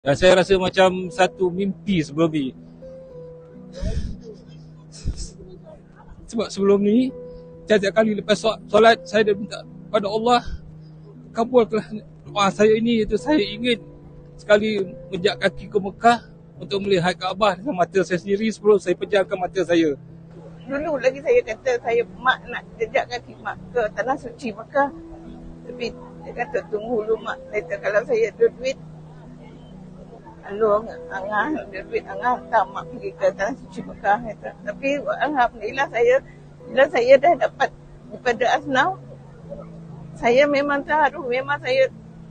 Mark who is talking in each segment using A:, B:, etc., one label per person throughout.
A: Dan saya rasa macam satu mimpi sebelum ni. Sebab sebelum ni, setiap kali lepas solat, saya dah minta pada Allah, kabulkanlah doa saya ini. Itu saya ingin sekali menjak kaki ke Mekah untuk melihat Kaabah dengan mata saya sendiri sebelum saya pejamkan mata saya.
B: Dulu lagi saya kata mak nak jejak kaki mak ke tanah suci Mekah. Tapi dia kata tunggu dulu mak. Kata kalau saya ada duit, Alung, Angah, ada duit Angah hantar mak pergi ke tanah suci Mekah. Kata. Tapi alhamdulillah bila saya dah dapat daripada Asnaf, saya memang terharu. Memang saya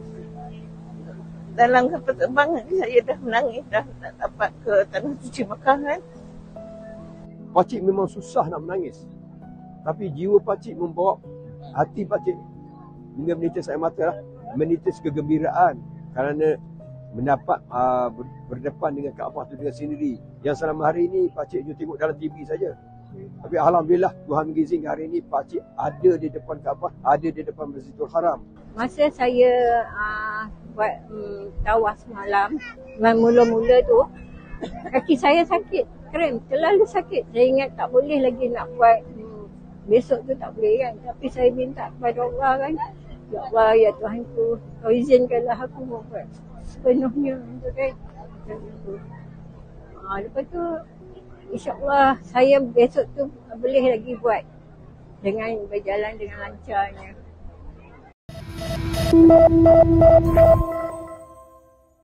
B: dalam kapal terbang saya dah menangis, dah dapat ke tanah suci Mekah kan.
C: Pakcik memang susah nak menangis. Tapi jiwa pakcik membawa hati pakcik hingga menitis air mata lah. Menitis kegembiraan kerana mendapat berdepan dengan Kaabah itu dengan sendiri. Yang selama hari ini pakcik hanya tengok dalam TV saja. Tapi alhamdulillah Tuhan mengizinkan hari ini pakcik ada di depan Kaabah, ada di depan Masjidil Haram.
D: Masa saya buat tawaf semalam, mula-mula tu kaki saya sakit, kram, terlalu sakit. Saya ingat tak boleh lagi nak buat besok tu, tak boleh kan. Tapi saya minta kepada Allah kan, ya Allah, ya Tuhanku, kau izinkanlah aku buat sepenuhnya tu kan. Lepas tu insyaAllah saya besok tu boleh lagi buat dengan berjalan dengan lancarnya.